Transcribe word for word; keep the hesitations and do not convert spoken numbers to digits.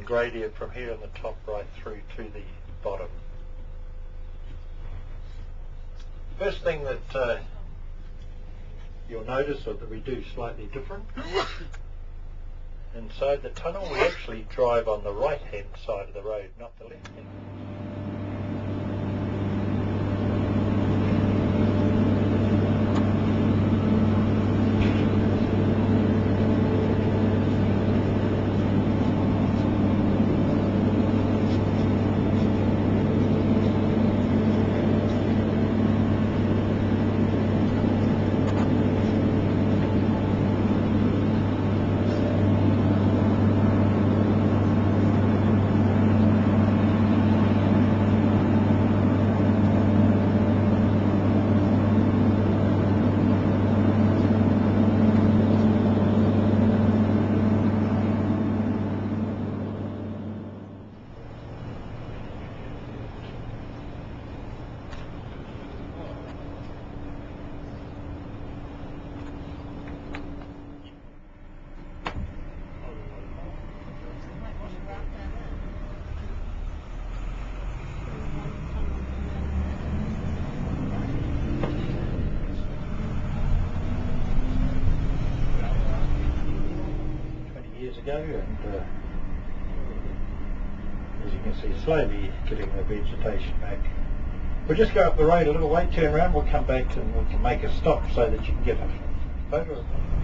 gradient from here on the top right through to the bottom. First thing that uh, you'll notice or that we do slightly different, inside the tunnel we actually drive on the right hand side of the road, not the left hand. Ago, and uh, as you can see, slowly getting the vegetation back. We'll just go up the road a little way, turn around, we'll come back and we can make a stop so that you can get a photo of them.